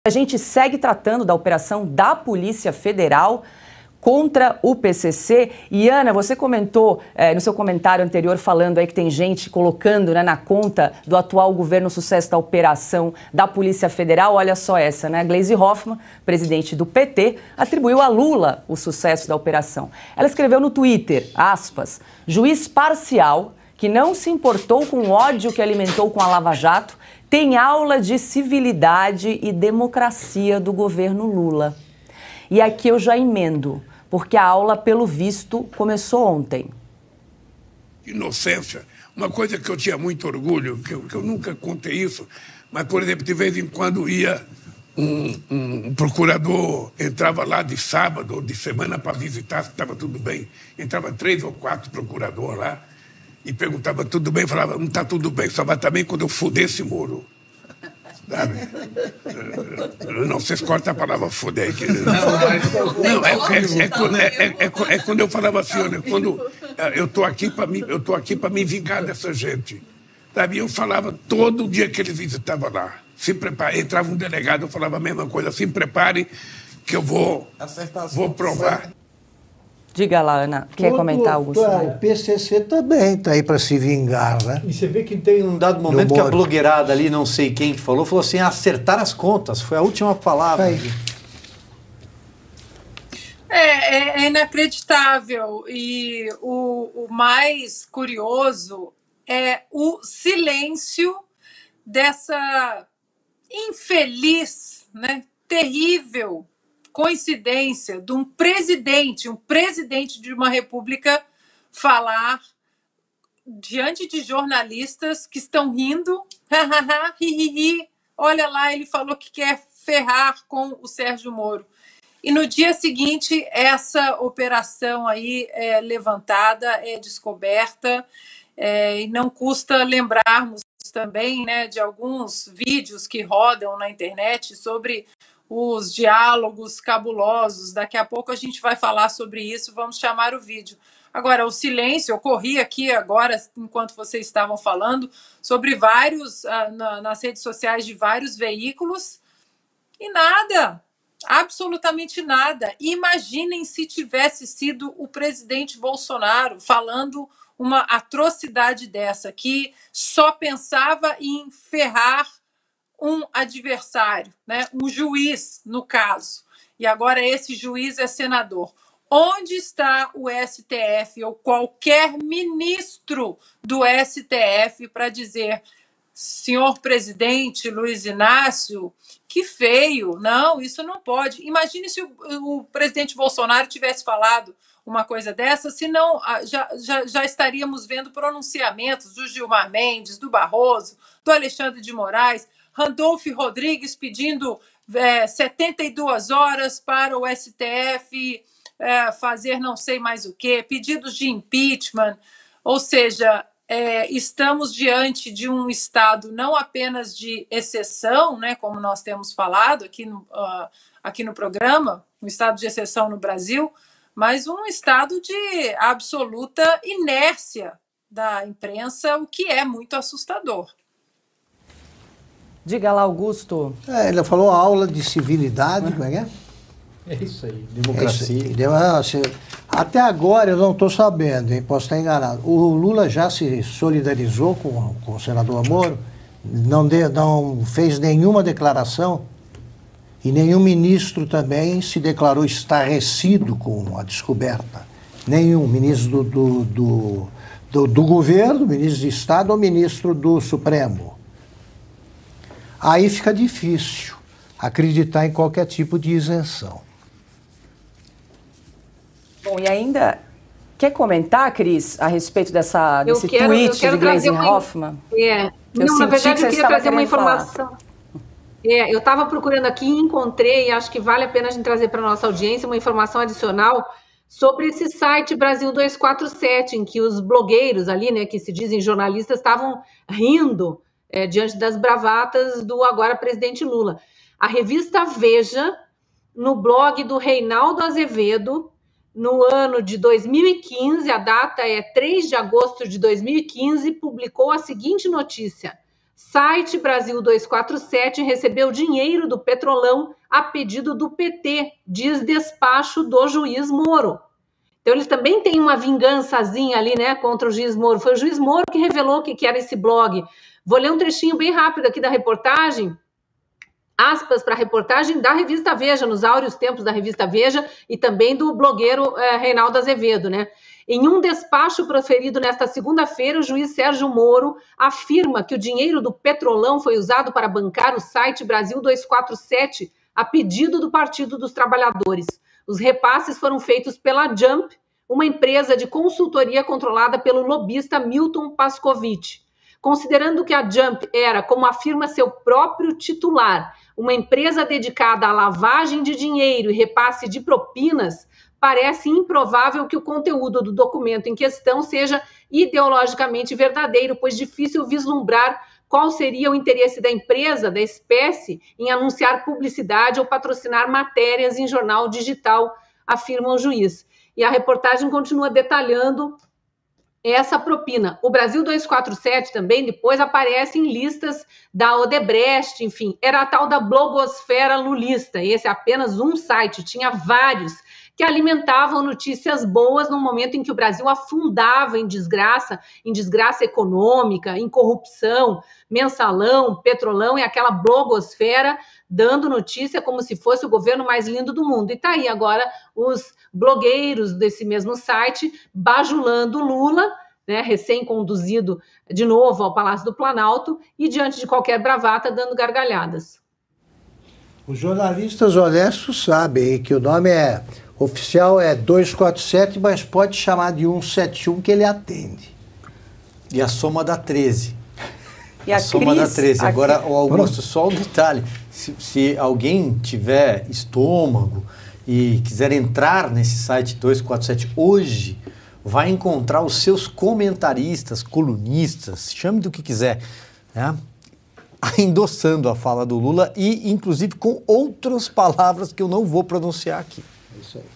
A gente segue tratando da operação da Polícia Federal contra o PCC. E, Ana, você comentou no seu comentário anterior falando aí que tem gente colocando, né, na conta do atual governo o sucesso da operação da Polícia Federal. Olha só essa, né? Gleisi Hoffmann, presidente do PT, atribuiu a Lula o sucesso da operação. Ela escreveu no Twitter, aspas, juiz parcial que não se importou com o ódio que alimentou com a Lava Jato, tem aula de civilidade e democracia do governo Lula. E aqui eu já emendo, porque a aula, pelo visto, começou ontem. Inocência. Uma coisa que eu tinha muito orgulho, que eu nunca contei isso, mas, por exemplo, de vez em quando ia um procurador, entrava lá de sábado ou de semana para visitar se estava tudo bem. Entrava 3 ou 4 procuradores lá e perguntava tudo bem, falava, não está tudo bem, só vai estar bem quando eu fuder esse muro. Sabe? Não, vocês cortam a palavra foder aqui. Não, é quando eu falava assim, olha, quando eu estou aqui para me vingar dessa gente. Sabe? Eu falava todo dia que eles visitavam lá. Se prepare, entrava um delegado, eu falava a mesma coisa, se prepare que eu vou provar. Diga lá, Ana, quer comentar, Augusto? O PCC também está aí para se vingar, né? E você vê que tem um dado momento que a blogueirada ali, não sei quem que falou assim, acertar as contas, foi a última palavra. É inacreditável. E o mais curioso é o silêncio dessa infeliz, né, terrível coincidência de um presidente de uma república falar diante de jornalistas que estão rindo, olha lá, ele falou que quer ferrar com o Sérgio Moro. E no dia seguinte, essa operação aí é levantada, é descoberta, e não custa lembrarmos também, né, de alguns vídeos que rodam na internet sobre os diálogos cabulosos. Daqui a pouco a gente vai falar sobre isso, vamos chamar o vídeo. Agora, o silêncio, eu corri aqui agora, enquanto vocês estavam falando, sobre vários, nas redes sociais de vários veículos, e nada, absolutamente nada. Imaginem se tivesse sido o presidente Bolsonaro falando uma atrocidade dessa, que só pensava em ferrar um adversário, né? Um juiz, no caso. E agora esse juiz é senador. Onde está o STF ou qualquer ministro do STF para dizer, senhor presidente Luiz Inácio, que feio, não, isso não pode. Imagine se o presidente Bolsonaro tivesse falado uma coisa dessa, senão já estaríamos vendo pronunciamentos do Gilmar Mendes, do Barroso, do Alexandre de Moraes, Randolfo Rodrigues pedindo 72 horas para o STF fazer não sei mais o quê, pedidos de impeachment, ou seja, estamos diante de um estado não apenas de exceção, né, como nós temos falado aqui no programa, um estado de exceção no Brasil, mas um estado de absoluta inércia da imprensa, o que é muito assustador. Diga lá, Augusto. Ele falou aula de civilidade, como é que é? É isso aí, democracia. Até agora eu não estou sabendo, hein? Posso estar enganado. O Lula já se solidarizou com o senador Moro, não fez nenhuma declaração e nenhum ministro também se declarou estarrecido com a descoberta. Nenhum ministro do governo, ministro de Estado ou ministro do Supremo. Aí fica difícil acreditar em qualquer tipo de isenção. Bom, e ainda, quer comentar, Cris, a respeito desse tweet de Gleisi Hoffmann? Não, na verdade, eu queria trazer uma informação. Eu estava procurando aqui e encontrei, e acho que vale a pena a gente trazer para a nossa audiência uma informação adicional sobre esse site Brasil 247, em que os blogueiros ali, né, que se dizem jornalistas, estavam rindo diante das bravatas do agora presidente Lula. A revista Veja, no blog do Reinaldo Azevedo, no ano de 2015, a data é 3 de agosto de 2015, publicou a seguinte notícia: Site Brasil 247 recebeu dinheiro do Petrolão a pedido do PT, diz despacho do juiz Moro. Então, eles também têm uma vingançazinha ali, né, contra o juiz Moro. Foi o juiz Moro que revelou que era esse blog. Vou ler um trechinho bem rápido aqui da reportagem, aspas para a reportagem da revista Veja, nos áureos tempos da revista Veja, e também do blogueiro Reinaldo Azevedo, né? Em um despacho proferido nesta segunda-feira, o juiz Sérgio Moro afirma que o dinheiro do Petrolão foi usado para bancar o site Brasil 247 a pedido do Partido dos Trabalhadores. Os repasses foram feitos pela Jump, uma empresa de consultoria controlada pelo lobista Milton Pascovitch. Considerando que a Jump era, como afirma seu próprio titular, uma empresa dedicada à lavagem de dinheiro e repasse de propinas, parece improvável que o conteúdo do documento em questão seja ideologicamente verdadeiro, pois difícil vislumbrar qual seria o interesse da empresa, da espécie, em anunciar publicidade ou patrocinar matérias em jornal digital, afirma o juiz. E a reportagem continua detalhando essa propina. O Brasil 247 também depois aparece em listas da Odebrecht, enfim, era a tal da blogosfera lulista. Esse é apenas um site, tinha vários que alimentavam notícias boas no momento em que o Brasil afundava em desgraça econômica, em corrupção, Mensalão, Petrolão e aquela blogosfera dando notícia como se fosse o governo mais lindo do mundo. E tá aí agora os blogueiros desse mesmo site bajulando Lula, né, recém-conduzido de novo ao Palácio do Planalto e diante de qualquer bravata dando gargalhadas. Os jornalistas honestos sabem que o nome oficial é 247, mas pode chamar de 171 que ele atende. E a soma dá 13. E a soma dá 13. Agora, o Augusto, só um detalhe. Se alguém tiver estômago e quiser entrar nesse site 247 hoje, vai encontrar os seus comentaristas, colunistas, chame do que quiser, né? Endossando a fala do Lula e, inclusive, com outras palavras que eu não vou pronunciar aqui. Isso aí.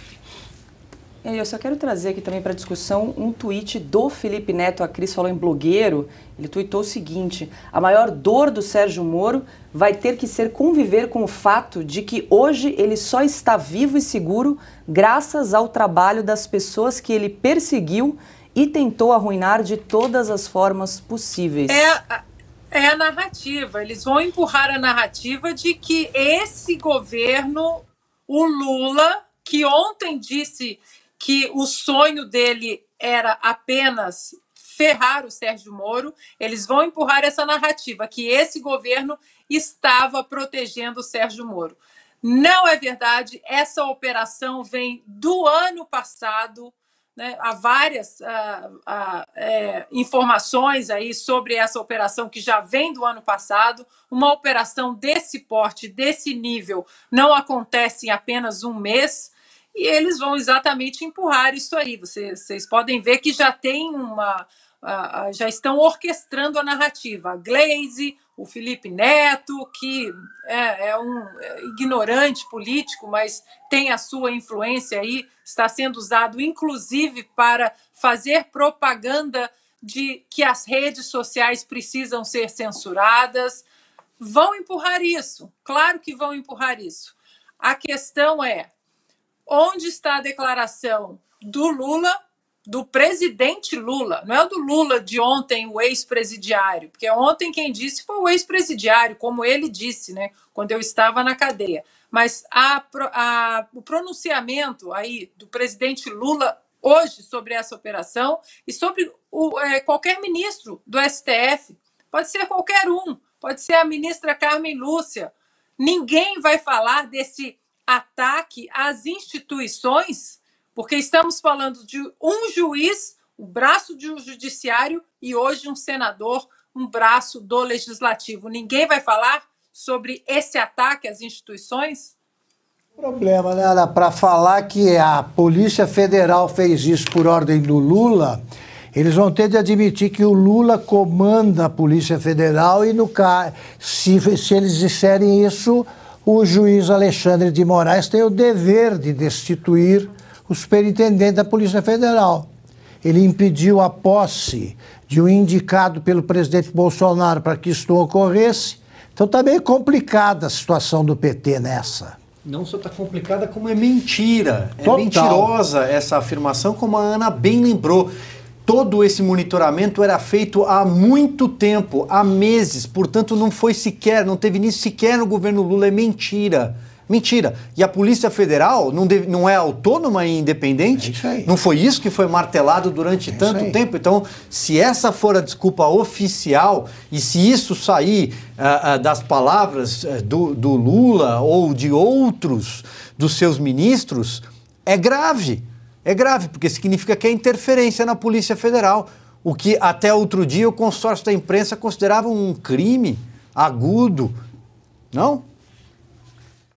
E eu só quero trazer aqui também para discussão um tweet do Felipe Neto. A Cris falou em blogueiro. Ele tweetou o seguinte: a maior dor do Sérgio Moro vai ter que ser conviver com o fato de que hoje ele só está vivo e seguro graças ao trabalho das pessoas que ele perseguiu e tentou arruinar de todas as formas possíveis. É a narrativa. Eles vão empurrar a narrativa de que esse governo, o Lula, que ontem disse que o sonho dele era apenas ferrar o Sérgio Moro, eles vão empurrar essa narrativa, que esse governo estava protegendo o Sérgio Moro. Não é verdade, essa operação vem do ano passado, né? Há várias informações aí sobre essa operação que já vem do ano passado. Uma operação desse porte, desse nível, não acontece em apenas um mês. E eles vão exatamente empurrar isso aí. Vocês podem ver que já tem já estão orquestrando a narrativa. A Glaze, o Felipe Neto, que é um ignorante político, mas tem a sua influência aí, está sendo usado inclusive para fazer propaganda de que as redes sociais precisam ser censuradas. Vão empurrar isso, claro que vão empurrar isso. A questão é: onde está a declaração do Lula, do presidente Lula? Não é o do Lula de ontem, o ex-presidiário, porque ontem quem disse foi o ex-presidiário, como ele disse, né, quando eu estava na cadeia. Mas o pronunciamento aí do presidente Lula hoje sobre essa operação e sobre qualquer ministro do STF, pode ser qualquer um, pode ser a ministra Carmen Lúcia, ninguém vai falar desse ataque às instituições, porque estamos falando de um juiz, o braço de um judiciário, e hoje um senador, um braço do legislativo. Ninguém vai falar sobre esse ataque às instituições? Problema, né, Ana? Para falar que a Polícia Federal fez isso por ordem do Lula, eles vão ter de admitir que o Lula comanda a Polícia Federal e, se eles disserem isso, o juiz Alexandre de Moraes tem o dever de destituir o superintendente da Polícia Federal. Ele impediu a posse de um indicado pelo presidente Bolsonaro para que isso não ocorresse. Então está meio complicada a situação do PT nessa. Não só está complicada, como é mentira. É Total. mentirosa essa afirmação, como a Ana bem lembrou. Todo esse monitoramento era feito há muito tempo, há meses, portanto não foi sequer, não teve início sequer no governo Lula, é mentira. Mentira. E a Polícia Federal não é autônoma e independente? É isso aí. Não foi isso que foi martelado durante tanto tempo? Então, se essa for a desculpa oficial e se isso sair das palavras do Lula ou de outros dos seus ministros, é grave. É grave, porque significa que é interferência na Polícia Federal, o que até outro dia o consórcio da imprensa considerava um crime agudo. Não?